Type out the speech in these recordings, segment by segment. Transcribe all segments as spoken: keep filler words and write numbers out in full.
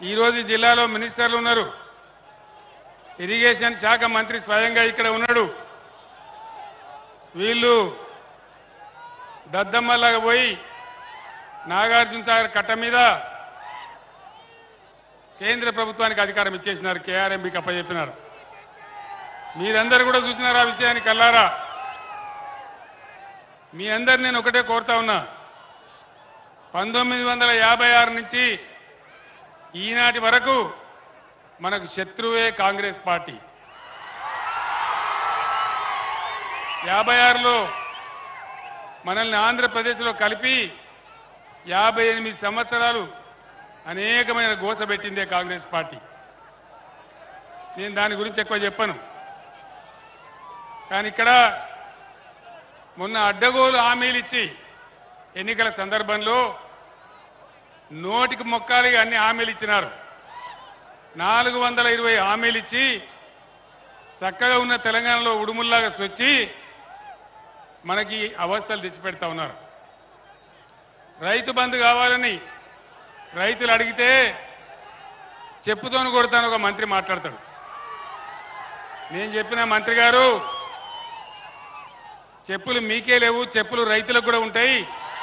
ఈరోజు జిల్లాలో మినిస్టర్లు ఉన్నారు. ఇరిగేషన్ శాఖ మంత్రి స్వయంగా ఇక్కడ ఉన్నాడు. వీళ్ళు దద్దమ్మలాగా పోయి నాగార్జున సాగర్ కట్ట మీద కేంద్ర ప్రభుత్వానికి అధికారం ఇచ్చేసినారు. కేఆర్ఎంబీకి అప్పచెప్పినారు. మీరందరూ కూడా చూసినారు ఆ విషయాన్ని కల్లారా. మీ అందరు నేను ఒకటే కోరుతా ఉన్నా, పంతొమ్మిది వందల యాభై ఆరు నుంచి ఈనాటి వరకు మనకు శత్రువే కాంగ్రెస్ పార్టీ. యాభై ఆరులో మనల్ని ఆంధ్రప్రదేశ్లో కలిపి యాభై ఎనిమిది సంవత్సరాలు అనేకమైన గోస పెట్టిందే కాంగ్రెస్ పార్టీ. నేను దాని గురించి ఎక్కువ చెప్పను. కానీ ఇక్కడ మొన్న అడ్డగోలు హామీలు ఇచ్చి ఎన్నికల సందర్భంలో నోటికి మొక్కాలి అన్ని హామీలు ఇచ్చినారు. నాలుగు వందల ఇరవై హామీలు ఇచ్చి చక్కగా ఉన్న తెలంగాణలో ఉడుముల్లాగా వచ్చి మనకి అవస్థలు తెచ్చిపెడతా ఉన్నారు. రైతు బంధు కావాలని రైతులు అడిగితే చెప్పుతోను కొడతాను ఒక మంత్రి మాట్లాడతాడు. నేను చెప్పిన మంత్రి గారు, చెప్పులు మీకే లేవు, చెప్పులు రైతులకు కూడా ఉంటాయి.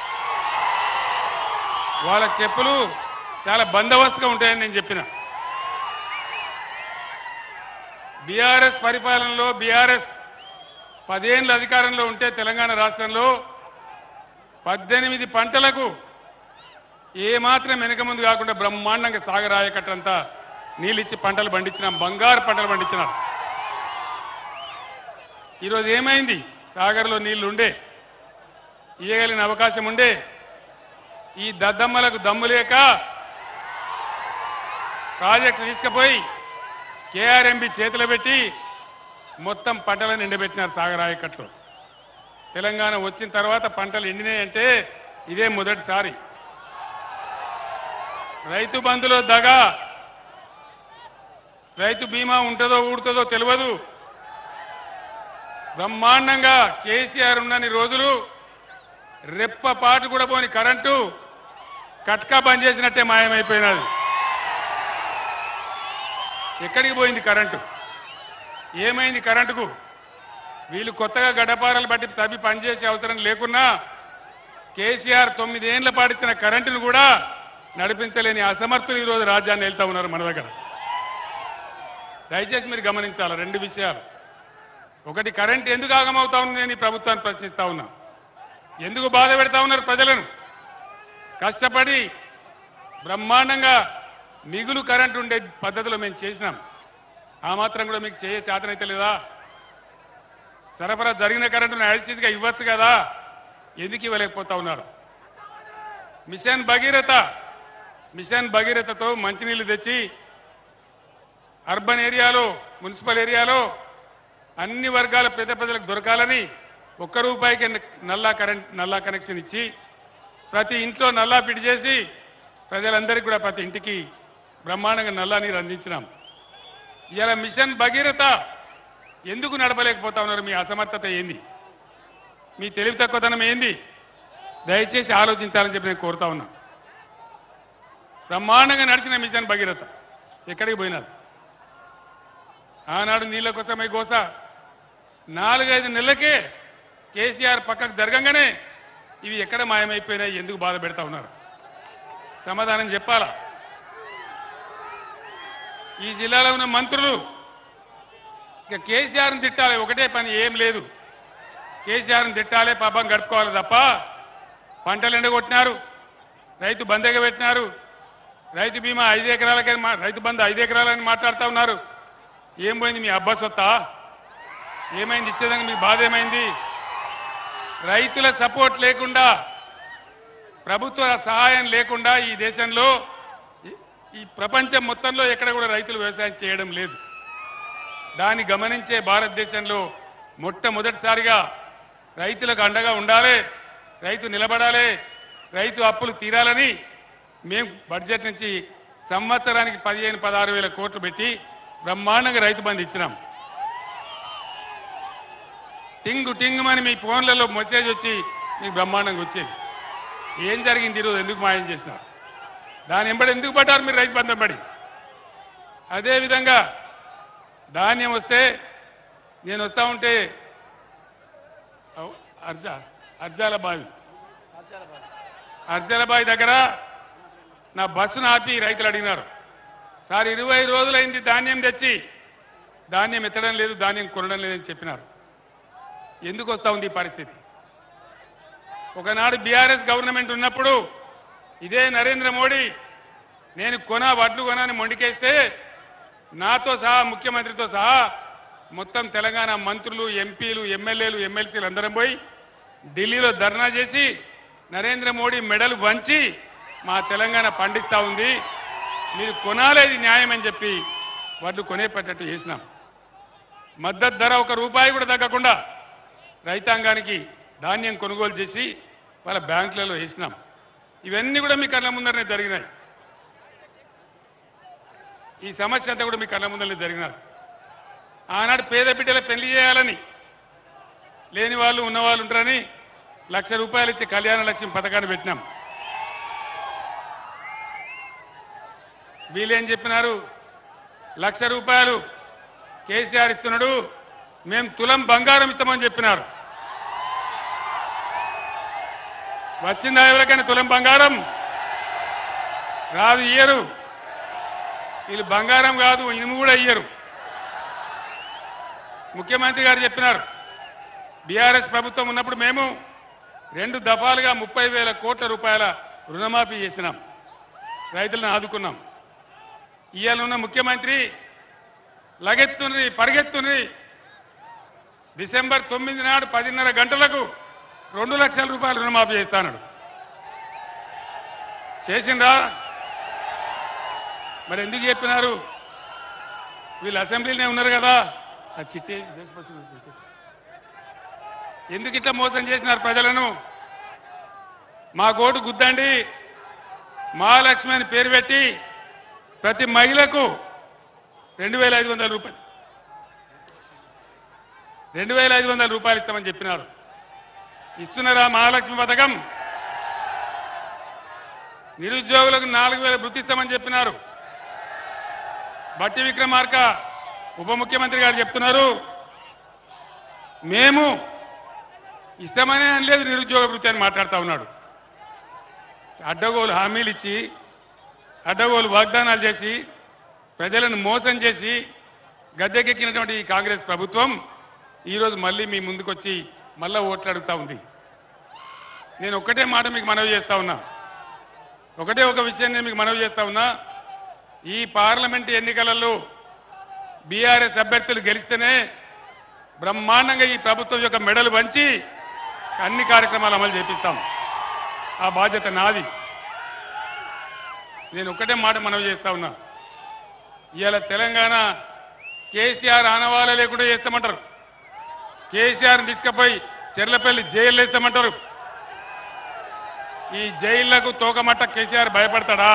వాళ్ళ చెప్పులు చాలా బందోబస్తుగా ఉంటాయని నేను చెప్పిన. బీఆర్ఎస్ పరిపాలనలో బీఆర్ఎస్ పదేళ్ల అధికారంలో ఉంటే తెలంగాణ రాష్ట్రంలో పద్దెనిమిది పంటలకు ఏమాత్రం వెనక ముందు కాకుండా బ్రహ్మాండంగా సాగరాయకట్టంతా నీళ్ళిచ్చి పంటలు పండించినాం, బంగారు పంటలు పండించినాం. ఈరోజు ఏమైంది? సాగర్లో నీళ్లు ఉండే, ఇయ్యగలిగిన అవకాశం ఉండే, ఈ దద్దమ్మలకు దమ్ము లేక ప్రాజెక్టు తీసుకుపోయి కేఆర్ఎంబి చేతిలో పెట్టి మొత్తం పంటలను ఎండబెట్టినారు సాగరాయకట్లు. తెలంగాణ వచ్చిన తర్వాత పంటలు ఎండినాయంటే ఇదే మొదటిసారి. రైతు బంధులో దగా, రైతు బీమా ఉంటుందో ఊడుతుందో తెలియదు. బ్రహ్మాండంగా కేసీఆర్ ఉన్నన్ని రోజులు రెప్ప పాటు కూడా పోని కరెంటు కట్కా బంద్ చేసినట్టే మాయమైపోయినది. ఎక్కడికి పోయింది కరెంటు? ఏమైంది కరెంటుకు? వీళ్ళు కొత్తగా గడ్డపారలు బట్టి తవ్వి పనిచేసే అవసరం లేకున్నా కేసీఆర్ తొమ్మిదేళ్ల పాటిచ్చిన కరెంటును కూడా నడిపించలేని అసమర్థులు ఈరోజు రాజ్యాన్ని వెళ్తా ఉన్నారు మన దగ్గర. దయచేసి మీరు గమనించాలి రెండు విషయాలు. ఒకటి, కరెంట్ ఎందుకు ఆగమవుతా ఉంది నేను ఈ ప్రభుత్వాన్ని ప్రశ్నిస్తా ఉన్నా. ఎందుకు బాధ పెడతా ఉన్నారు ప్రజలను? కష్టపడి బ్రహ్మాండంగా మిగులు కరెంటు ఉండే పద్ధతిలో మేము చేసినాం. ఆ మాత్రం కూడా మీకు చేయ చేతనైతే లేదా? సరఫరా జరిగిన కరెంటును యాజిటీస్గా ఇవ్వచ్చు కదా, ఎందుకు ఇవ్వలేకపోతా ఉన్నారు? మిషన్ భగీరథ, మిషన్ భగీరథతో మంచినీళ్లు తెచ్చి అర్బన్ ఏరియాలో, మున్సిపల్ ఏరియాలో అన్ని వర్గాల పేద ప్రజలకు దొరకాలని ఒక్క రూపాయికి నల్లా కరెంట్ నల్లా కనెక్షన్ ఇచ్చి ప్రతి ఇంట్లో నల్లా ఫిట్ చేసి ప్రజలందరికీ కూడా ప్రతి ఇంటికి బ్రహ్మాండంగా నల్లా నీరు అందించినాం. ఇలా మిషన్ భగీరథ ఎందుకు నడపలేకపోతా ఉన్నారు? మీ అసమర్థత ఏంది? మీ తెలివి తక్కువతనం ఏంది? దయచేసి ఆలోచించాలని చెప్పి నేను కోరుతా ఉన్నా. బ్రహ్మాండంగా నడిచిన మిషన్ భగీరథ ఎక్కడికి పోయినారు? ఆనాడు నీళ్ల కోసమై గోస నాలుగైదు నెలలకే కేసీఆర్ పక్కకు జరగంగానే ఇవి ఎక్కడ మాయమైపోయినాయి? ఎందుకు బాధ పెడతా ఉన్నారు? సమాధానం చెప్పాలా? ఈ జిల్లాలో ఉన్న మంత్రులు ఇక కేసీఆర్ని తిట్టాలి, ఒకటే పని, ఏం లేదు. కేసీఆర్ని తిట్టాలి, పాపం గడుపుకోవాలి తప్ప పంటలు ఎండగొట్టినారు, రైతు బందగా పెట్టినారు, రైతు బీమా ఐదు ఎకరాలకని రైతు బంధు ఐదు ఎకరాలని మాట్లాడుతూ ఉన్నారు. ఏం పోయింది? మీ అబ్బా సొత్తా? ఏమైంది? ఇచ్చేదానికి మీ బాధ ఏమైంది? రైతుల సపోర్ట్ లేకుండా, ప్రభుత్వ సహాయం లేకుండా ఈ దేశంలో, ఈ ప్రపంచం మొత్తంలో ఎక్కడ కూడా రైతులు వ్యవసాయం చేయడం లేదు. దాన్ని గమనించే భారతదేశంలో మొట్టమొదటిసారిగా రైతులకు అండగా ఉండాలి, రైతు నిలబడాలి, రైతు అప్పులు తీరాలని మేము బడ్జెట్ నుంచి సంవత్సరానికి పదిహేను పదహారు వేల కోట్లు పెట్టి బ్రహ్మాండంగా రైతు బంధు ఇచ్చినాం. టింగు టింగుమని మీ ఫోన్లలో మెసేజ్ వచ్చి మీకు బ్రహ్మాండంగా వచ్చేది. ఏం జరిగింది ఈరోజు? ఎందుకు మాయం చేసినారు? దాని వెంబడి ఎందుకు పడ్డారు మీరు రైతు బంధం పడి? అదేవిధంగా ధాన్యం వస్తే నేను వస్తా ఉంటే అర్జా అర్జాల బావి అర్జాల బావి దగ్గర నా బస్సును ఆపి రైతులు అడిగినారు, సార్ ఇరవై రోజులైంది ధాన్యం తెచ్చి ధాన్యం ఎత్తడం లేదు, ధాన్యం కొనడం లేదని చెప్పినారు. ఎందుకు వస్తూ ఉంది ఈ పరిస్థితి? ఒకనాడు బీఆర్ఎస్ గవర్నమెంట్ ఉన్నప్పుడు ఇదే నరేంద్ర మోడీ నేను కొన వడ్లు కొనని మొండికేస్తే నాతో సహా ముఖ్యమంత్రితో సహా మొత్తం తెలంగాణ మంత్రులు, ఎంపీలు, ఎమ్మెల్యేలు, ఎమ్మెల్సీలు అందరం పోయి ఢిల్లీలో ధర్నా చేసి నరేంద్ర మోడీ మెడలు వంచి మా తెలంగాణ పండిస్తా ఉంది, మీరు కొనాలేది న్యాయం అని చెప్పి వడ్లు కొనేపట్టట్టు చేసినాం. మద్దతు ధర ఒక రూపాయి కూడా తగ్గకుండా రైతాంగానికి ధాన్యం కొనుగోలు చేసి వాళ్ళ బ్యాంకులలో వేసినాం. ఇవన్నీ కూడా మీ కళ్ళ ముందరనే జరిగినాయి. ఈ సమస్య అంతా కూడా మీ కళ్ళ ముందరనే జరిగినారు. ఆనాడు పేద బిడ్డల పెళ్లి చేయాలని లేని వాళ్ళు ఉన్నవాళ్ళు ఉంటారని లక్ష రూపాయలు ఇచ్చి కళ్యాణ లక్ష్యం పథకాన్ని పెట్టినాం. వీళ్ళేం చెప్పినారు, లక్ష రూపాయలు కేసీఆర్ ఇస్తున్నాడు, మేము తులం బంగారం ఇస్తామని చెప్పినారు. వచ్చిందా ఎవరికైనా తులం బంగారం? రాదు, ఇయ్యరు. వీళ్ళు బంగారం కాదు, ఇనుము కూడా ఇయ్యరు. ముఖ్యమంత్రి గారు చెప్పినారు, బీఆర్ఎస్ ప్రభుత్వం ఉన్నప్పుడు మేము రెండు దఫాలుగా ముప్పై వేల కోట్ల రూపాయల రుణమాఫీ చేసినాం, రైతులను ఆదుకున్నాం. ఇవాళ ఉన్న ముఖ్యమంత్రి లగెత్తుని పరిగెత్తుని డిసెంబర్ తొమ్మిది నాడు పదిన్నర గంటలకు రెండు లక్షల రూపాయలు రుణమాఫీ చేస్తాడు. చేసిందా? మరి ఎందుకు చెప్పినారు? వీళ్ళు అసెంబ్లీలోనే ఉన్నారు కదా, ఆ చిట్టి ఎందుకు ఇట్లా మోసం చేసినారు ప్రజలను? మా గోటు గుద్దండి, మహాలక్ష్మి అని పేరు పెట్టి ప్రతి మహిళకు రెండు వేల ఐదు వందల రూపాయలు రెండు వేల ఐదు వందల రూపాయలు ఇస్తామని చెప్పినారు. ఇస్తున్నారా మహాలక్ష్మి పథకం? నిరుద్యోగులకు నాలుగు వేల వృత్తి ఇస్తామని చెప్పినారు. బట్టి విక్రమార్క ఉప ముఖ్యమంత్రి గారు చెప్తున్నారు, మేము ఇస్తామనే అనలేదు నిరుద్యోగ వృత్తి అని మాట్లాడుతూ ఉన్నాడు. అడ్డగోలు హామీలు ఇచ్చి అడ్డగోలు వాగ్దానాలు చేసి ప్రజలను మోసం చేసి గద్దెకెక్కినటువంటి ఈ కాంగ్రెస్ ప్రభుత్వం ఈరోజు మళ్ళీ మీ ముందుకొచ్చి మళ్ళా ఓట్లు అడుగుతా ఉంది. నేను ఒక్కటే మాట మీకు మనవి చేస్తా ఉన్నా, ఒకటే ఒక విషయం నేను మీకు మనవి చేస్తా ఉన్నా. ఈ పార్లమెంటు ఎన్నికలలో బీఆర్ఎస్ అభ్యర్థులు గెలిస్తేనే బ్రహ్మాండంగా ఈ ప్రభుత్వం యొక్క మెడలు వంచి అన్ని కార్యక్రమాలు అమలు చేపిస్తాం. ఆ బాధ్యత నాది. నేను ఒక్కటే మాట మనవి చేస్తా ఉన్నా, ఇవాళ తెలంగాణ కేసీఆర్ ఆనవాళ్ళ లేకుండా చేస్తామంటారు, కేసీఆర్ని తీసుకుపోయి చెర్లపల్లి జైల్లో వేస్తామంటారు. ఈ జైళ్లకు తోకమట్ట కేసీఆర్ భయపడతాడా?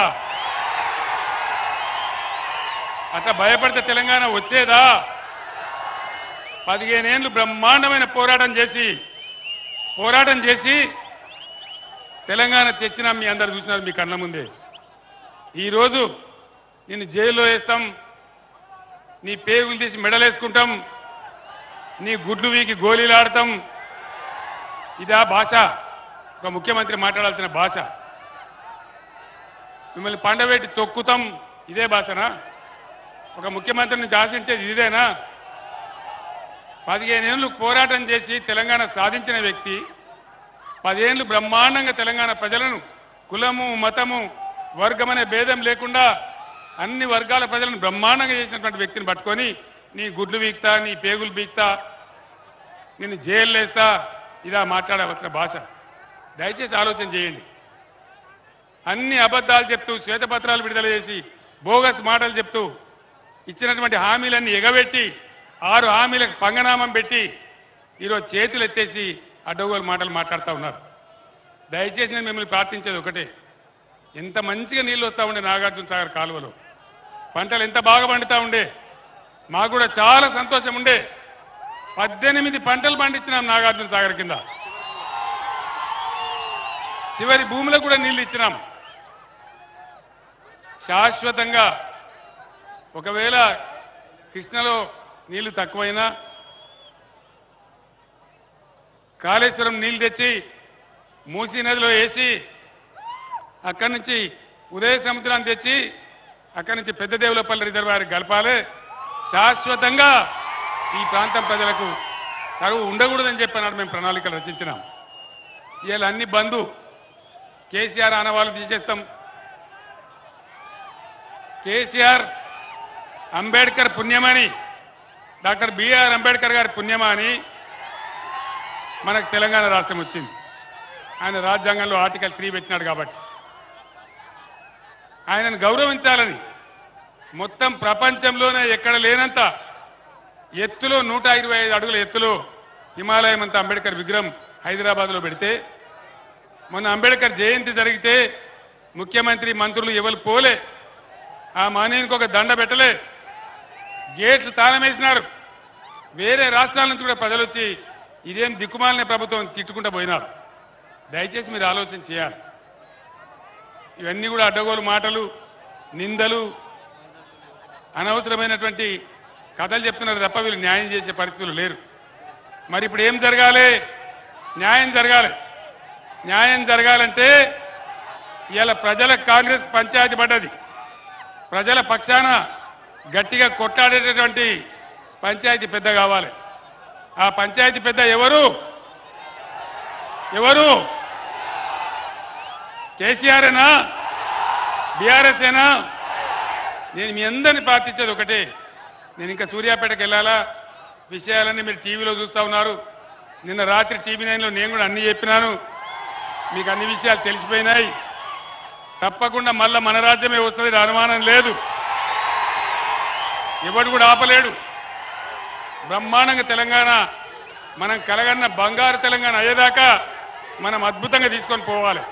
అట్లా భయపడితే తెలంగాణ వచ్చేదా? పదిహేనేళ్లు బ్రహ్మాండమైన పోరాటం చేసి పోరాటం చేసి తెలంగాణ తెచ్చినా మీ అందరు చూసినారు మీ కళ్ళ ముందే. ఈరోజు నిన్ను జైల్లో వేస్తాం, నీ పేగులు తీసి మెడలేసుకుంటాం, నీ గుడ్లు వీకి గోళీలు ఆడతాం. ఇదా భాష? ఒక ముఖ్యమంత్రి మాట్లాడాల్సిన భాష? మిమ్మల్ని పండబెట్టి తొక్కుతాం, ఇదే భాషనా? ఒక ముఖ్యమంత్రి నుంచి ఆశించేది ఇదేనా? పదిహేనేళ్లు పోరాటం చేసి తెలంగాణ సాధించిన వ్యక్తి, పదేళ్లు బ్రహ్మాండంగా తెలంగాణ ప్రజలను కులము మతము వర్గమనే భేదం లేకుండా అన్ని వర్గాల ప్రజలను బ్రహ్మాండంగా చేసినటువంటి వ్యక్తిని పట్టుకొని నీ గుడ్లు బీక్తా, నీ పేగులు బీక్తా, నిన్ను జైలు వేస్తా, ఇదా మాట్లాడవలసిన భాష? దయచేసి ఆలోచన చేయండి. అన్ని అబద్ధాలు చెప్తూ శ్వేతపత్రాలు విడుదల చేసి బోగస్ మాటలు చెప్తూ ఇచ్చినటువంటి హామీలన్నీ ఎగబెట్టి ఆరు హామీలకు పంగనామం పెట్టి ఈరోజు చేతులు ఎత్తేసి అడ్డగోలు మాటలు మాట్లాడుతూ ఉన్నారు. దయచేసి నేను మిమ్మల్ని ప్రార్థించేది ఒకటే, ఎంత మంచిగా నీళ్ళు వస్తూ ఉండే నాగార్జున సాగర్ కాలువలో, పంటలు ఎంత బాగా పండుతూ ఉండే, మాకు కూడా చాలా సంతోషం ఉండే. పద్దెనిమిది పంటలు పండించినాం నాగార్జున సాగర్ కింద, చివరి భూములకు కూడా నీళ్లు ఇచ్చినాం. శాశ్వతంగా ఒకవేళ కృష్ణలో నీళ్లు తక్కువైనా కాళేశ్వరం నీళ్లు తెచ్చి మూసీ నదిలో వేసి అక్కడి నుంచి ఉదయ సముద్రాన్ని తెచ్చి అక్కడి నుంచి పెద్ద దేవులపల్లి రిజర్వాయర్ కలపాలి. శాశ్వతంగా ఈ ప్రాంతం ప్రజలకు కరువు ఉండకూడదని చెప్పినాడు. మేము ప్రణాళికలు రచించినాం. ఇవాళ అన్ని బంధు కేసీఆర్ ఆనవాళ్ళు తీసేస్తాం. కేసీఆర్ అంబేద్కర్ పుణ్యమని, డాక్టర్ బిఆర్ అంబేద్కర్ గారి పుణ్యమా అని మనకు తెలంగాణ రాష్ట్రం వచ్చింది. ఆయన రాజ్యాంగంలో ఆర్టికల్ త్రీ పెట్టినాడు కాబట్టి ఆయనను గౌరవించాలని మొత్తం ప్రపంచంలోనే ఎక్కడ లేనంత ఎత్తులో నూట ఇరవై ఐదు అడుగుల ఎత్తులో హిమాలయం అంతా అంబేద్కర్ విగ్రహం హైదరాబాద్లో పెడితే, మొన్న అంబేద్కర్ జయంతి జరిగితే ముఖ్యమంత్రి మంత్రులు ఎవరు పోలే, ఆ మానవునికి ఒక దండ పెట్టలే, గేట్లు తాళమేసినారు. వేరే రాష్ట్రాల నుంచి కూడా ప్రజలు వచ్చి ఇదేం దిక్కుమాలిన ప్రభుత్వం తిట్టుకుంటూ పోయినారు. దయచేసి మీరు ఆలోచన చేయాలి. ఇవన్నీ కూడా అడ్డగోలు మాటలు, నిందలు, అనవసరమైనటువంటి కథలు చెప్తున్నారు తప్ప వీళ్ళు న్యాయం చేసే పరిస్థితులు లేరు. మరి ఇప్పుడు ఏం జరగాలి? న్యాయం జరగాలి. న్యాయం జరగాలంటే ఇవాళ ప్రజలకు కాంగ్రెస్ పంచాయతీ పడ్డది. ప్రజల పక్షాన గట్టిగా కొట్లాడేటటువంటి పంచాయతీ పెద్ద కావాలి. ఆ పంచాయతీ పెద్ద ఎవరు? ఎవరు? కేసీఆర్ఏనా? బీఆర్ఎస్ ఏనా? నేను మీ అందరినీ ప్రార్థించేది ఒకటే, నేను ఇంకా సూర్యాపేటకు వెళ్ళాలా, విషయాలన్నీ మీరు టీవీలో చూస్తూ ఉన్నారు. నిన్న రాత్రి టీవీ నైన్లో నేను కూడా అన్ని చెప్పినాను, మీకు అన్ని విషయాలు తెలిసిపోయినాయి. తప్పకుండా మళ్ళా మన రాజ్యమే వస్తుంది, అనుమానం లేదు. ఎవడు కూడా ఆపలేడు. బ్రహ్మాండంగా తెలంగాణ మనం కలగన్న బంగారు తెలంగాణ అయ్యేదాకా మనం అద్భుతంగా తీసుకొని పోవాలి.